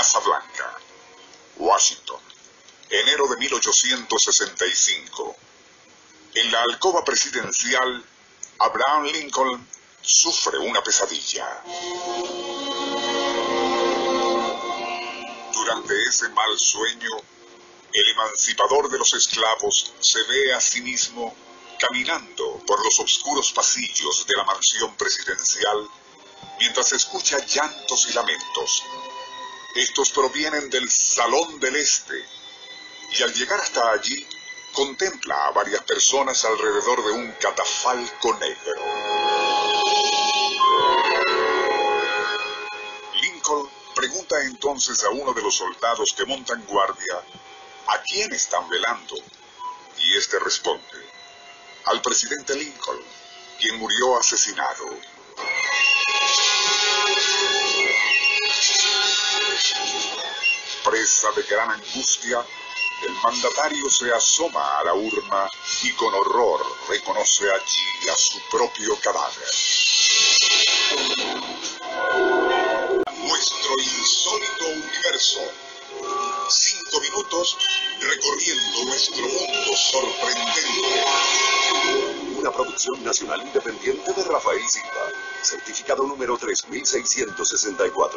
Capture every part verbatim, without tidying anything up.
Casa Blanca, Washington, enero de mil ochocientos sesenta y cinco. En la alcoba presidencial, Abraham Lincoln sufre una pesadilla. Durante ese mal sueño, el emancipador de los esclavos se ve a sí mismo caminando por los oscuros pasillos de la mansión presidencial mientras escucha llantos y lamentos. Estos provienen del Salón del Este, y al llegar hasta allí, contempla a varias personas alrededor de un catafalco negro. Lincoln pregunta entonces a uno de los soldados que montan guardia a quién están velando, y este responde: al presidente Lincoln, quien murió asesinado. Presa de gran angustia, el mandatario se asoma a la urna y con horror reconoce allí a su propio cadáver. Nuestro insólito universo. Cinco minutos recorriendo nuestro mundo sorprendente. Una producción nacional independiente de Rafael Silva. Certificado número tres mil seiscientos sesenta y cuatro.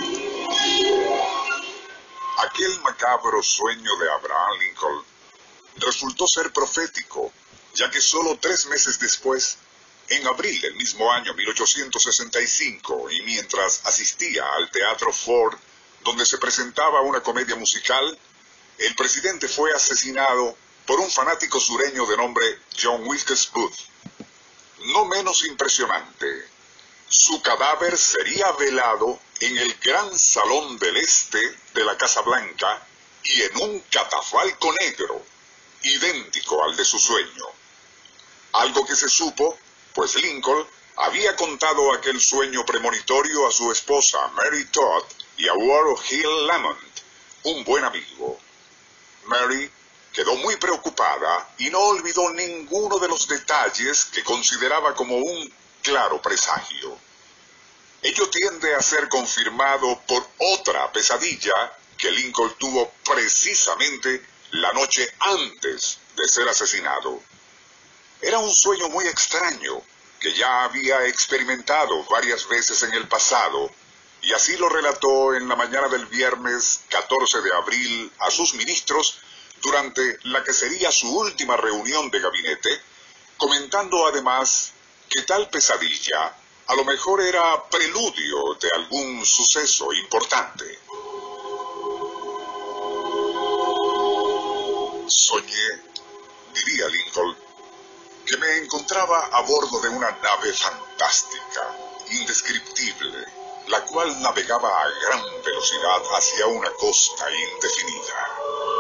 Aquel macabro sueño de Abraham Lincoln resultó ser profético, ya que solo tres meses después, en abril del mismo año mil ochocientos sesenta y cinco, y mientras asistía al Teatro Ford, donde se presentaba una comedia musical, el presidente fue asesinado por un fanático sureño de nombre John Wilkes Booth. No menos impresionante, su cadáver sería velado en el gran Salón del Este de la Casa Blanca y en un catafalco negro, idéntico al de su sueño. Algo que se supo, pues Lincoln había contado aquel sueño premonitorio a su esposa Mary Todd y a Ward Hill Lamont, un buen amigo. Mary quedó muy preocupada y no olvidó ninguno de los detalles que consideraba como un claro presagio. Ello tiende a ser confirmado por otra pesadilla que Lincoln tuvo precisamente la noche antes de ser asesinado. Era un sueño muy extraño que ya había experimentado varias veces en el pasado, y así lo relató en la mañana del viernes catorce de abril a sus ministros durante la que sería su última reunión de gabinete, comentando además que tal pesadilla a lo mejor era preludio de algún suceso importante. Soñé, diría Lincoln, que me encontraba a bordo de una nave fantástica, indescriptible, la cual navegaba a gran velocidad hacia una costa indefinida.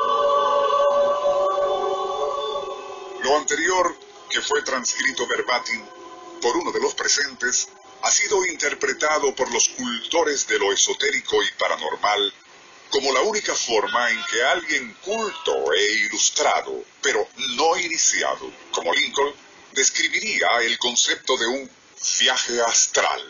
Lo anterior, que fue transcrito verbatim por uno de los presentes, ha sido interpretado por los cultores de lo esotérico y paranormal como la única forma en que alguien culto e ilustrado, pero no iniciado, como Lincoln, describiría el concepto de un viaje astral.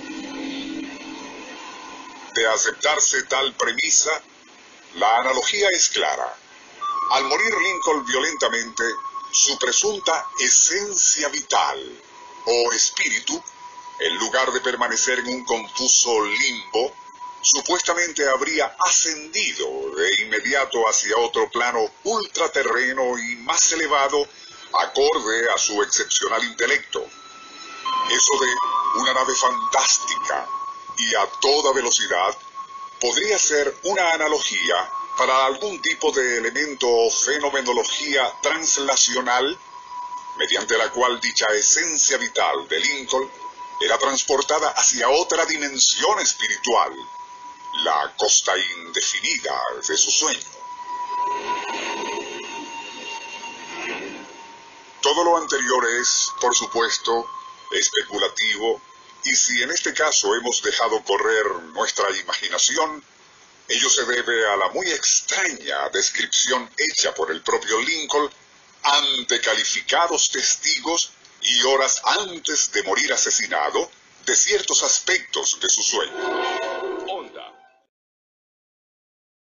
De aceptarse tal premisa, la analogía es clara. Al morir Lincoln violentamente, su presunta esencia vital o espíritu, en lugar de permanecer en un confuso limbo, supuestamente habría ascendido de inmediato hacia otro plano ultraterreno y más elevado, acorde a su excepcional intelecto. Eso de una nave fantástica y a toda velocidad podría ser una analogía para algún tipo de elemento o fenomenología translacional, mediante la cual dicha esencia vital de Lincoln era transportada hacia otra dimensión espiritual, la costa indefinida de su sueño. Todo lo anterior es, por supuesto, especulativo, y si en este caso hemos dejado correr nuestra imaginación, ello se debe a la muy extraña descripción hecha por el propio Lincoln ante calificados testigos y horas antes de morir asesinado de ciertos aspectos de su sueño.